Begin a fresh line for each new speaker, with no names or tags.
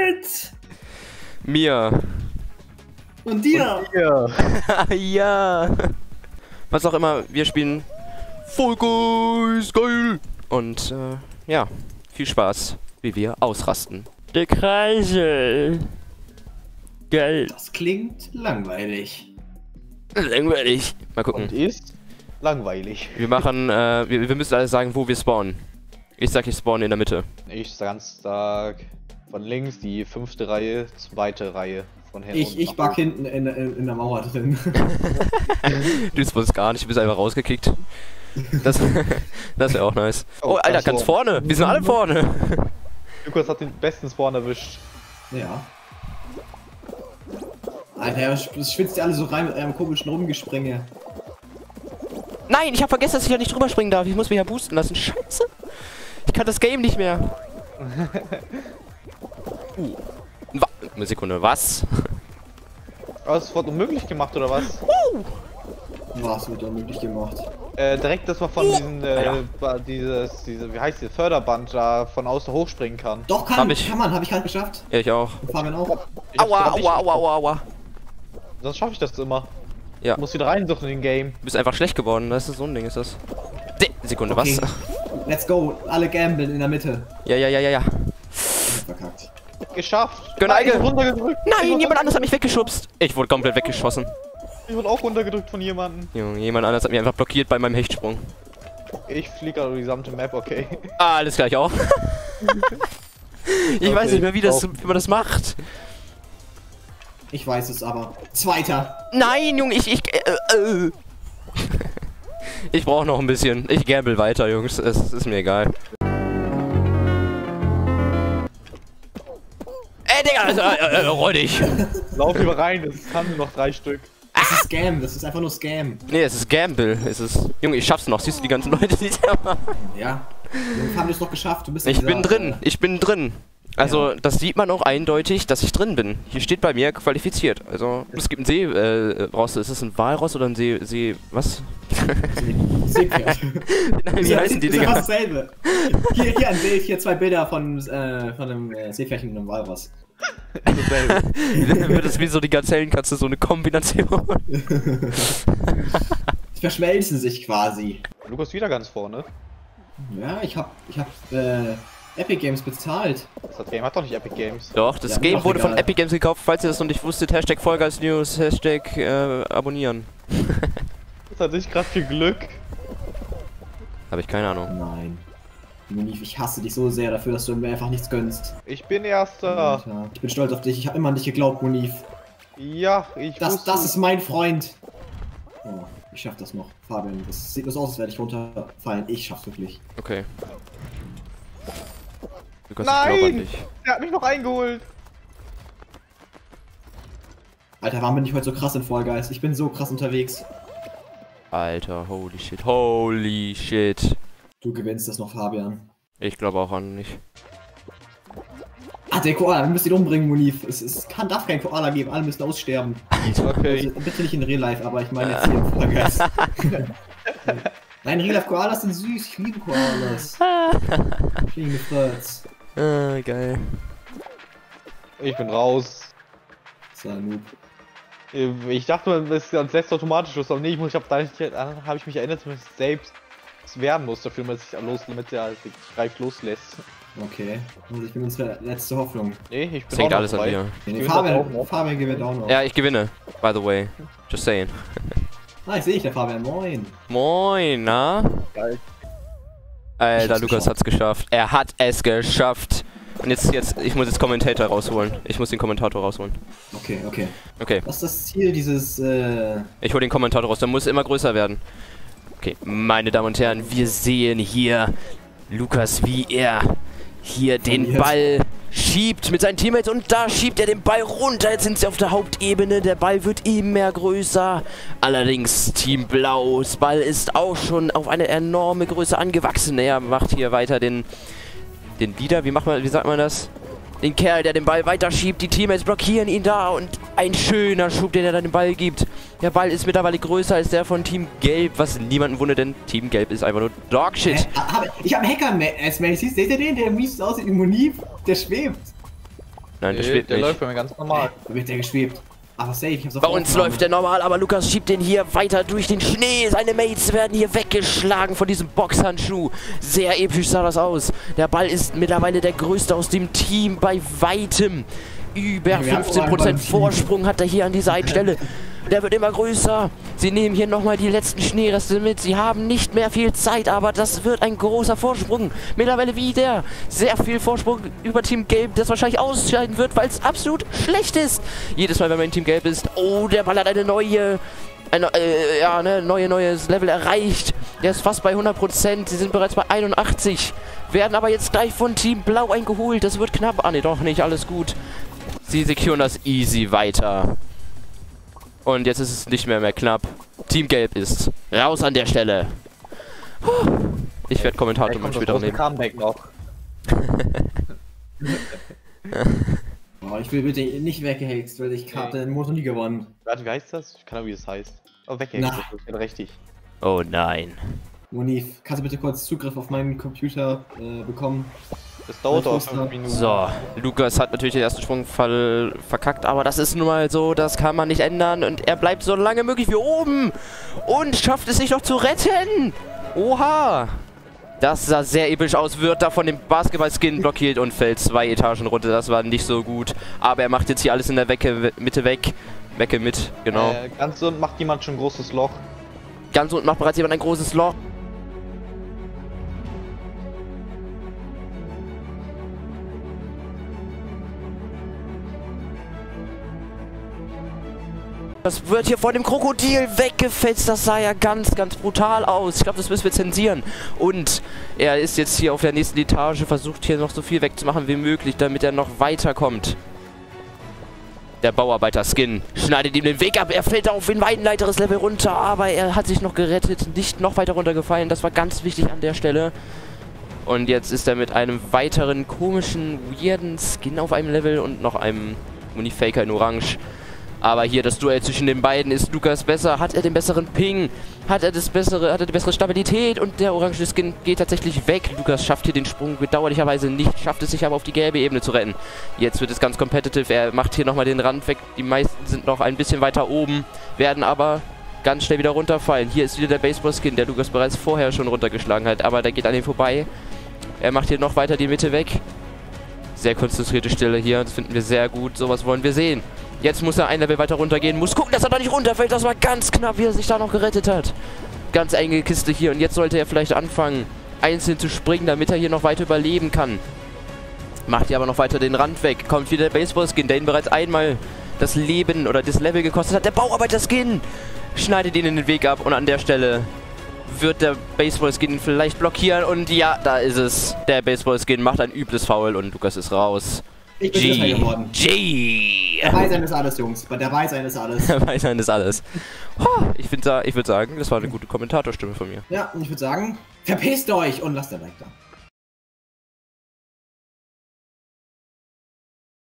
mit!
Mir.
Und dir!
Ja. Was auch immer, wir spielen Fall Guys, geil! Und ja, viel Spaß, wie wir ausrasten. Der Kreisel. Geil.
Das klingt langweilig.
Langweilig. Mal gucken.
Und ist langweilig.
Wir machen, wir müssen alles sagen, wo wir spawnen. Ich sag, ich spawn in der Mitte.
Ich sag von links die 5. Reihe, 2. Reihe. Von hinten.
Ich back hinten in der Mauer drin.
Du spawns gar nicht, du bist einfach rausgekickt. Das wäre auch nice. Oh, Alter, ganz vorne. Wir sind alle vorne.
Lukas hat den besten Spawn erwischt.
Ja. Alter, es schwitzt ja alle so rein mit einem komischen Rumgespringe.
Nein, ich habe vergessen, dass ich ja nicht drüber springen darf. Ich muss mich ja boosten lassen. Scheiße. Ich kann das Game nicht mehr. Eine Sekunde, was?
Das wird unmöglich gemacht, oder was?
Was wird unmöglich gemacht?
Direkt, dass man von wie heißt die, Förderband da von außen hochspringen kann.
Doch, kann man, habe ich halt geschafft.
Ja, ich auch.
Und Fabian auch.
Aua.
Sonst schaffe ich das immer.
Ja.
Ich muss wieder reinsuchen in den Game.
Du bist einfach schlecht geworden, das ist so ein Ding, ist das. Sekunde,
Okay.
was?
Let's go, alle gambeln in der Mitte.
Ja.
Verkackt.
Geschafft!
Göneige!
Runtergedrückt!
Nein, jemand anderes hat mich weggeschubst. Ich wurde komplett weggeschossen.
Ich wurde auch runtergedrückt von jemandem.
Junge, jemand anderes hat mich einfach blockiert bei meinem Hechtsprung.
Ich fliege gerade die gesamte Map, okay.
Ah, alles gleich auch. Ich weiß nicht mehr, wie man das macht.
Ich weiß es aber. Zweiter.
Nein, Junge, ich brauche noch ein bisschen. Ich gamble weiter, Jungs. Es ist mir egal. Digga, roll dich.
Lauf lieber rein, es kann nur noch 3 Stück.
Das ist Scam, das ist einfach nur Scam.
Nee, es ist Gamble. Junge, ich schaff's noch. Siehst du die ganzen Leute, die da machen?
Ja. Wir haben es doch geschafft. Du bist
Ich bin drin. Also,
Ja.
das sieht man auch eindeutig, dass ich drin bin. Hier steht bei mir qualifiziert. Also, es gibt einen Seeross. Ist es ein Walross oder ein was?
Seepferd.
Nein, wie heißen die
Dinger?
Dinger?
Das ist dasselbe. Hier ein Bild, hier 2 Bilder von einem Seepferdchen und einem Walross.
Wird es wie so die Gazellenkatze, so eine Kombination.
Die verschmelzen sich quasi.
Lukas wieder ganz vorne.
Ja, ich hab Epic Games bezahlt.
Das Game hat doch nicht Epic Games.
Doch, das
Ja,
Game
doch,
wurde von
egal.
Epic Games gekauft. Falls ihr das noch nicht wusstet, Hashtag Fall Guys News, Hashtag abonnieren.
Das hatte ich gerade viel Glück.
Habe ich keine Ahnung.
Nein. Munif, ich hasse dich so sehr dafür, dass du mir einfach nichts gönnst.
Ich bin Erster.
Alter, ich bin stolz auf dich. Ich habe immer an dich geglaubt, Munif.
Ja, ich wusste.
Das ist mein Freund. Oh, ich schaff das noch. Fabian, das sieht nur so aus, als werde ich runterfallen. Ich schaff's wirklich.
Okay. Lukas, ich glaub an
Nein!
dich.
Der hat mich noch eingeholt.
Alter, warum bin ich heute so krass in Fall Guys? Ich bin so krass unterwegs.
Alter, holy shit. Holy shit.
Du gewinnst das noch, Fabian.
Ich glaube auch an mich.
Ah, der Koala, wir müssen ihn umbringen, Munif. Darf kein Koala geben, alle müssen aussterben.
Okay.
Also, bitte nicht in Real Life, aber ich meine jetzt hier in Fall Guys. Nein, Real Life Koalas sind süß, ich liebe Koalas. Fliegende Fritz.
Ah, geil.
Ich bin raus.
So, Noob.
Ich dachte, das setzt automatisch los, aber nee, dann habe ich mich erinnert, dass ich selbst werden muss dafür, damit der Greif loslässt.
Okay, also ich bin unsere letzte Hoffnung.
Nee, ich
Das
bin
hängt
auch
alles
noch
an
dabei.
dir.
Nee,
gewinnt das auch noch.
Fabian gewinnt auch noch.
Ja, ich gewinne. By the way. Just saying.
Ah, ich sehe dich, der Fabian. Moin.
Moin, na?
Geil.
Alter,
hab's
Lukas hat's geschafft. Er hat es geschafft. Und ich muss jetzt Kommentator rausholen. Ich muss den Kommentator rausholen.
Okay.
Okay,
Was ist das Ziel dieses,
ich hole den Kommentator raus. Der muss immer größer werden. Okay, meine Damen und Herren, wir sehen hier Lukas, wie er hier den Ball schiebt mit seinen Teammates und da schiebt er den Ball runter. Jetzt sind sie auf der Hauptebene. Der Ball wird immer größer. Allerdings Team Blau's Ball ist auch schon auf eine enorme Größe angewachsen. Er macht hier weiter den Leader. Wie sagt man das? Den Kerl, der den Ball weiterschiebt. Die Teammates blockieren ihn da und ein schöner Schub, den er dann den Ball gibt. Der Ball ist mittlerweile größer als der von Team Gelb, was niemanden wundert, denn Team Gelb ist einfach nur Dogshit.
Ich hab einen Hacker als Mail. Seht ihr den? Der mies aussieht wie Munif. Der schwebt.
Nein, der
Nee,
schwebt
der
nicht.
läuft bei mir ganz normal.
Da wird der geschwebt. Aber safe, ich hab's auf
Bei uns
Aufnahme.
läuft der normal, aber Lukas schiebt den hier weiter durch den Schnee. Seine Mates werden hier weggeschlagen von diesem Boxhandschuh. Sehr episch sah das aus. Der Ball ist mittlerweile der größte aus dem Team bei weitem. Über
Ja, wir haben auch einen
15%
Ball.
Vorsprung hat er hier an dieser einen Stelle. Der wird immer größer. Sie nehmen hier nochmal die letzten Schneereste mit. Sie haben nicht mehr viel Zeit, aber das wird ein großer Vorsprung. Mittlerweile wieder sehr viel Vorsprung über Team Gelb, das wahrscheinlich ausscheiden wird, weil es absolut schlecht ist. Jedes Mal, wenn man in Team Gelb ist. Oh, der Ball hat eine neue... neues Level erreicht. Der ist fast bei 100%. Sie sind bereits bei 81. Werden aber jetzt gleich von Team Blau eingeholt. Das wird knapp. Ah, ne, doch nicht. Alles gut. Sie securen das easy weiter. Und jetzt ist es nicht mehr knapp. Team Gelb ist raus an der Stelle. Ich werde Kommentator mal später nehmen.
Comeback noch.
Oh, ich will bitte nicht weggehext, weil ich hatte den Motor nie gewonnen.
Warte, wie heißt das? Ich kann auch, wie es heißt. Oh, weggehext, das ist richtig.
Oh nein.
Monif, kannst du bitte kurz Zugriff auf meinen Computer bekommen?
Das dauert auch
Was
5 Minuten.
So, Lukas hat natürlich den ersten Sprung verkackt, aber das ist nun mal so, das kann man nicht ändern und er bleibt so lange möglich wie oben und schafft es sich noch zu retten. Oha! Das sah sehr episch aus, wird da von dem Basketball-Skin blockiert und fällt 2 Etagen runter, das war nicht so gut. Aber er macht jetzt hier alles in der Mitte weg. Wecke mit, genau.
Ganz unten macht jemand schon ein großes Loch.
Ganz unten macht bereits jemand ein großes Loch. Das wird hier von dem Krokodil weggefetzt. Das sah ja ganz brutal aus. Ich glaube, das müssen wir zensieren. Und er ist jetzt hier auf der nächsten Etage, versucht hier noch so viel wegzumachen wie möglich, damit er noch weiterkommt. Der Bauarbeiter-Skin schneidet ihm den Weg ab. Er fällt auf ein weiteres Level runter, aber er hat sich noch gerettet, nicht noch weiter runtergefallen. Das war ganz wichtig an der Stelle. Und jetzt ist er mit einem weiteren komischen, weirden Skin auf einem Level und noch einem Unifaker in Orange. Aber hier das Duell zwischen den beiden, ist Lukas besser, hat er den besseren Ping, hat er die bessere Stabilität und der orange Skin geht tatsächlich weg. Lukas schafft hier den Sprung bedauerlicherweise nicht, schafft es sich aber auf die gelbe Ebene zu retten. Jetzt wird es ganz competitive, er macht hier nochmal den Rand weg, die meisten sind noch ein bisschen weiter oben, werden aber ganz schnell wieder runterfallen. Hier ist wieder der Baseball-Skin, der Lukas bereits vorher schon runtergeschlagen hat, aber der geht an ihm vorbei. Er macht hier noch weiter die Mitte weg. Sehr konzentrierte Stille hier, das finden wir sehr gut, sowas wollen wir sehen. Jetzt muss er ein Level weiter runtergehen, muss gucken, dass er da nicht runterfällt. Das war ganz knapp, wie er sich da noch gerettet hat. Ganz enge Kiste hier und jetzt sollte er vielleicht anfangen, einzeln zu springen, damit er hier noch weiter überleben kann. Macht hier aber noch weiter den Rand weg. Kommt wieder der Baseball-Skin, der ihn bereits einmal das Leben oder das Level gekostet hat. Der Bauarbeiter-Skin schneidet ihn in den Weg ab und an der Stelle wird der Baseball-Skin vielleicht blockieren. Und ja, da ist es. Der Baseball-Skin macht ein übles Foul und Lukas ist raus.
Ich bin Dritter geworden.
G.
Dabei sein ist alles, Jungs. Dabei sein ist alles.
Dabei sein ist alles. Ich würde sagen, das war eine gute Kommentatorstimme von mir.
Ja, und ich würde sagen, verpisst euch und lasst ein Like da.